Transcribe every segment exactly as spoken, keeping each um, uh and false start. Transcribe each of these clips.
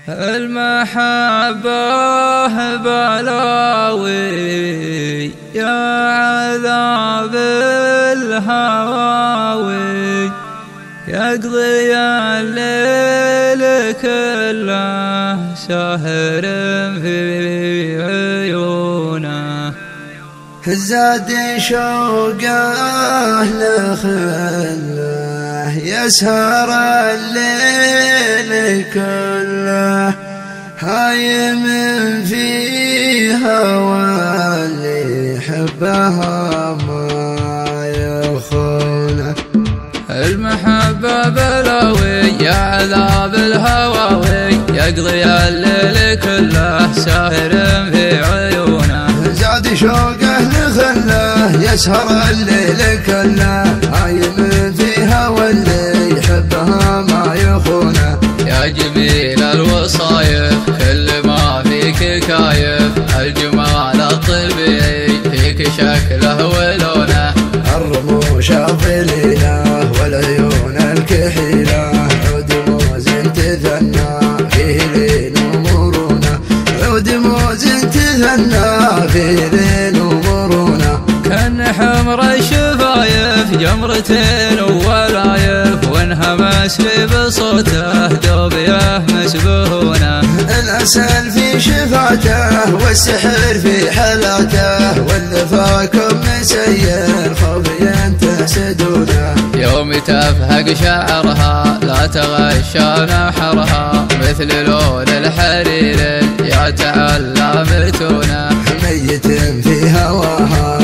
المحبة بلاوي يا عذاب الهواوي، يقضي الليل كله ساهر في عيونه، زاد شوقه لخله يسهر الليل كله، هايم في هوى اللي يحبها ما يخونه. المحبة بلاوي يا عذاب الهواوي، يقضي الليل كله ساهر في عيونه، زاد شوقه لخله يسهر الليل كله، هايم في هوى اللي يحبها ما يخونه. يا جميل الوصايف كل ما فيك كايف، الجمال الطبيعي فيك شكله ولونه، الرموش الظليلة والعيون الكحيلة، عود موز تثنى فيه لين ومرونة، عود موز تثنى فيه لين ومرونة. كان حمر الشفايف جمرتين وولايف، وانهمس لي بصوته دوبيه مسبهونه، العسل في شفاته والسحر في حلاته، واللفاكم مسير خفيا تحسدونه. يوم تفهق شعرها لا تغشى نحرها، مثل لون الحرير يتعلى متونه، ميت في هواها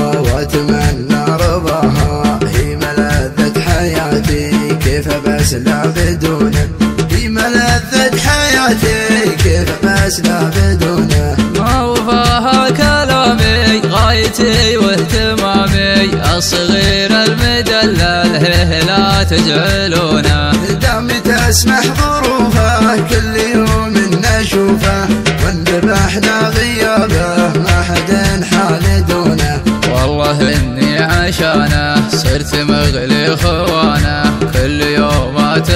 واتمنى رضاها، هي ملذة حياتي كيف بسلى بدونه، هي ملذة حياتي كيف بسلى بدونه. ما وفاها كلامي غايتي واهتمامي، الصغير المدلل هه لا تجعلونه، دامي تسمح ظروفه كل يوم نشوفه، وانذبحنا غيابه ما حد حال دونه. والله اني عشانه صرت مغلي خوانه، كل يوم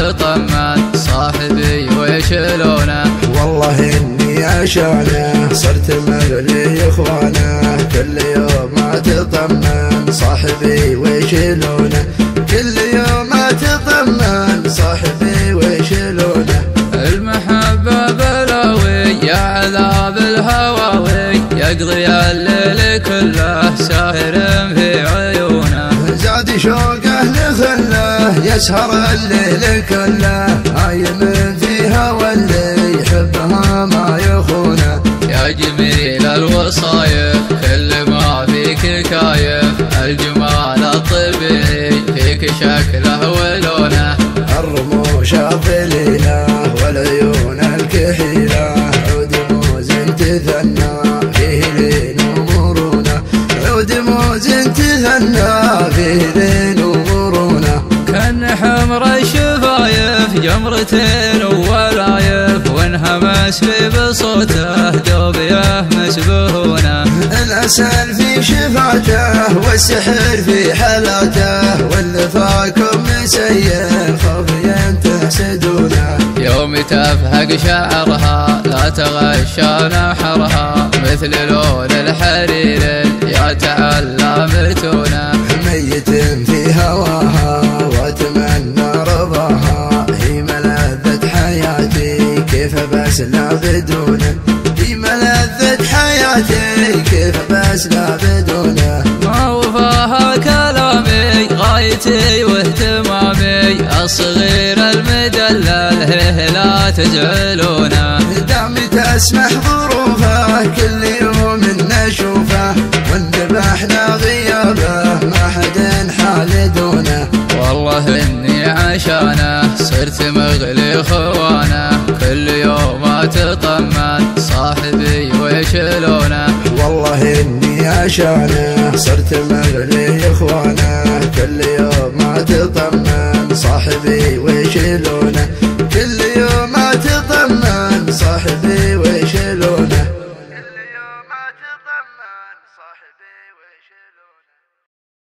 اتطمن صاحبي ويشلونه، والله اني عشانه صرت مغلي اخوانه، كل يوم اتطمن صاحبي ويشلونه، كل يوم اتطمن صاحبي ويشلونه. المحبة بلاوي يا عذاب الهواوي، يقضي الليل كله ساهر في عيونه، زاد شوقه لخله يسهر الليل كله، هايم في هوى اللي يحبها ما يخونه. يا جميل الوصايف كل ما فيك كايف، الجمال الطبيعي فيك شكله ولونه، الرموش الظليلة والعيون الكحيلة، عود موز تثنى فيه لين ومرونة، عود موز تثنى فيه لين ومرونة. كان حمر الشفايف جمرتين وولايف، وانهمس لي بصوته دوبيه مسبهونه، العسل في شفاته والسحر في حلاته، واللفاكم مسير خفيا تحسدونه. يوم تفهق شعرها لا تغشى نحرها، مثل لون الحرير يتعلى متونه، ميت في هواها واتمنى رضاها، هي ملذة حياتي كيف بسلى بدونه، هي ملذة حياتي كيف بسلى بدونه. ما وفاها كلامي غايتي واهتمامي، الصغير المدلل هه لا تجعلونه، دامي تسمح ظروفه كل يوم نشوفه، وانذبحنا غيابه ما حد حال دونه. والله اني عشانه صرت مغلي خوانه، كل يوم اتطمن صاحبي ويشلونه، والله اني عشانه صرت مغلي اخوانه، كل يوم اتطمن صاحبي